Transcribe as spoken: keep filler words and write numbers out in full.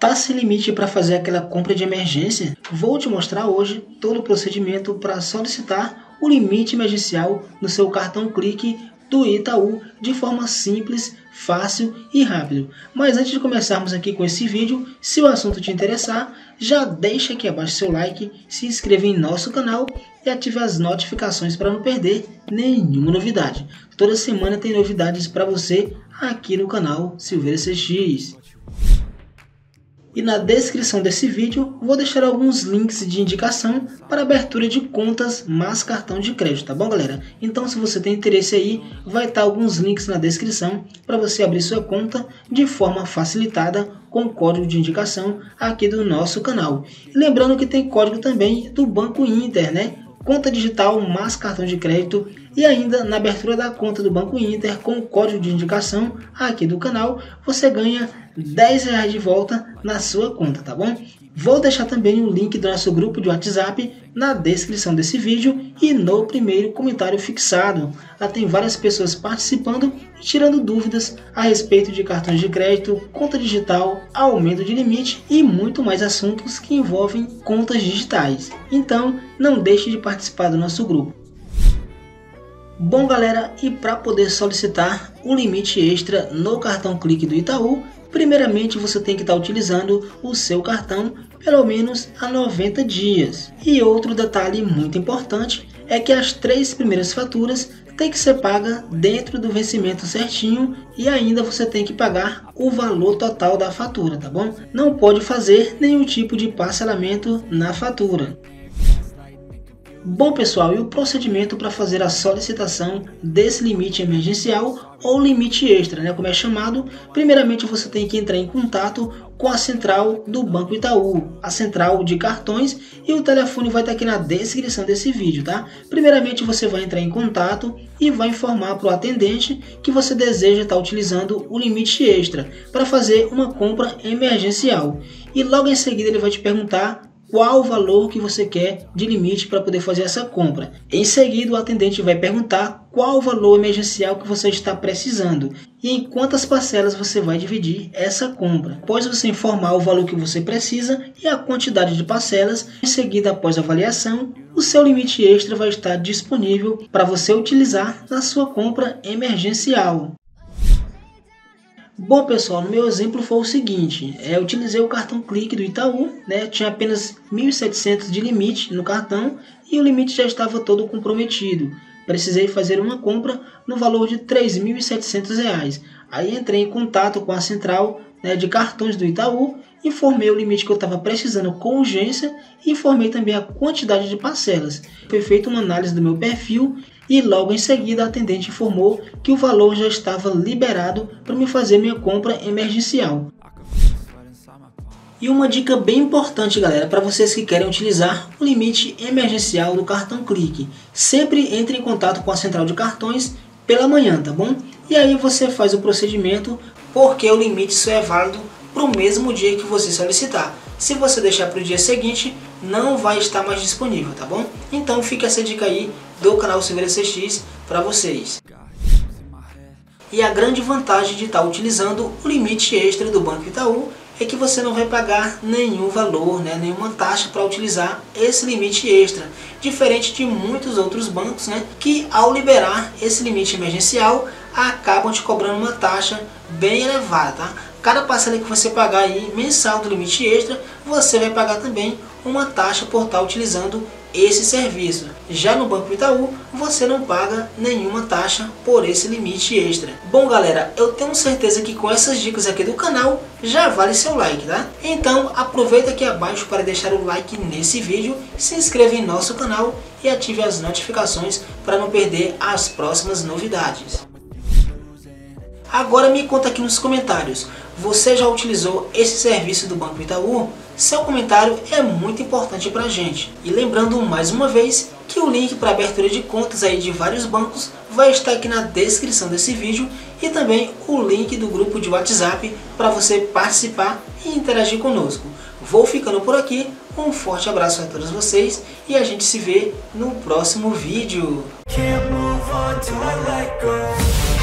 Tá sem limite para fazer aquela compra de emergência? Vou te mostrar hoje todo o procedimento para solicitar o limite emergencial no seu cartão Clique do Itaú de forma simples, fácil e rápido. Mas antes de começarmos aqui com esse vídeo, se o assunto te interessar, já deixa aqui abaixo seu like, se inscreva em nosso canal e ative as notificações para não perder nenhuma novidade. Toda semana tem novidades para você aqui no canal Silveira C X. E na descrição desse vídeo vou deixar alguns links de indicação para abertura de contas mais cartão de crédito, tá bom, galera? Então, se você tem interesse aí, vai estar alguns links na descrição para você abrir sua conta de forma facilitada com código de indicação aqui do nosso canal. E lembrando que tem código também do Banco Inter, né? Conta digital mais cartão de crédito, e ainda na abertura da conta do Banco Inter com o código de indicação aqui do canal, você ganha dez reais de volta na sua conta, tá bom? Vou deixar também o link do nosso grupo de WhatsApp na descrição desse vídeo e no primeiro comentário fixado. Lá tem várias pessoas participando e tirando dúvidas a respeito de cartões de crédito, conta digital, aumento de limite e muito mais assuntos que envolvem contas digitais. Então, não deixe de participar do nosso grupo. Bom, galera, e para poder solicitar o limite extra no cartão Clique do Itaú, primeiramente você tem que estar utilizando o seu cartão pelo menos há noventa dias. E outro detalhe muito importante é que as três primeiras faturas tem que ser paga dentro do vencimento certinho, e ainda você tem que pagar o valor total da fatura, tá bom? Não pode fazer nenhum tipo de parcelamento na fatura. Bom, pessoal, e o procedimento para fazer a solicitação desse limite emergencial ou limite extra, né, como é chamado? Primeiramente você tem que entrar em contato com a central do Banco Itaú, a central de cartões, e o telefone vai estar aqui na descrição desse vídeo, tá? Primeiramente você vai entrar em contato e vai informar para o atendente que você deseja estar utilizando o limite extra para fazer uma compra emergencial, e logo em seguida ele vai te perguntar qual o valor que você quer de limite para poder fazer essa compra. Em seguida, o atendente vai perguntar qual o valor emergencial que você está precisando e em quantas parcelas você vai dividir essa compra. Após você informar o valor que você precisa e a quantidade de parcelas, em seguida, após a avaliação, o seu limite extra vai estar disponível para você utilizar na sua compra emergencial. Bom, pessoal, no meu exemplo foi o seguinte, é, eu utilizei o cartão Clique do Itaú, né, tinha apenas mil e setecentos de limite no cartão e o limite já estava todo comprometido. Precisei fazer uma compra no valor de três mil e setecentos reais. Aí entrei em contato com a central, né, de cartões do Itaú, informei o limite que eu estava precisando com urgência e informei também a quantidade de parcelas. Foi feita uma análise do meu perfil e logo em seguida a atendente informou que o valor já estava liberado para me fazer minha compra emergencial. E uma dica bem importante, galera, para vocês que querem utilizar o limite emergencial do cartão Clique: sempre entre em contato com a central de cartões pela manhã, tá bom? E aí você faz o procedimento, porque o limite só é válido para o mesmo dia que você solicitar. Se você deixar para o dia seguinte, não vai estar mais disponível, tá bom? Então fica essa dica aí do canal Silveira C X para vocês. E a grande vantagem de estar utilizando o limite extra do Banco Itaú é que você não vai pagar nenhum valor, né, nenhuma taxa para utilizar esse limite extra, diferente de muitos outros bancos, né, que ao liberar esse limite emergencial acabam te cobrando uma taxa bem elevada, tá? Cada parcela que você pagar aí mensal do limite extra, você vai pagar também uma taxa por estar utilizando esse serviço. Já no Banco Itaú, você não paga nenhuma taxa por esse limite extra. Bom, galera, eu tenho certeza que com essas dicas aqui do canal já vale seu like, tá? Então aproveita aqui abaixo para deixar o like nesse vídeo, se inscreva em nosso canal e ative as notificações para não perder as próximas novidades. Agora me conta aqui nos comentários, você já utilizou esse serviço do Banco Itaú? Seu comentário é muito importante pra gente. E lembrando mais uma vez que o link para abertura de contas aí de vários bancos vai estar aqui na descrição desse vídeo, e também o link do grupo de WhatsApp para você participar e interagir conosco. Vou ficando por aqui, um forte abraço a todos vocês e a gente se vê no próximo vídeo. Can't move on till I let go.